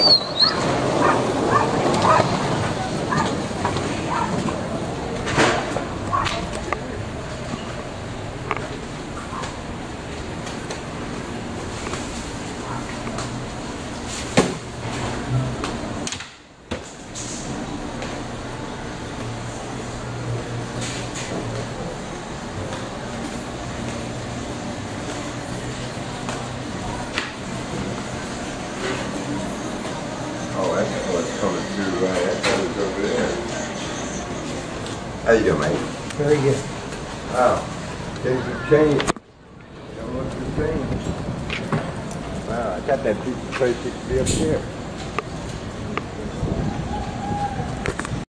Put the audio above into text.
How you doing, mate? Very good. Wow. Things have changed. How much has changed? Wow, I got that piece of place to be up here.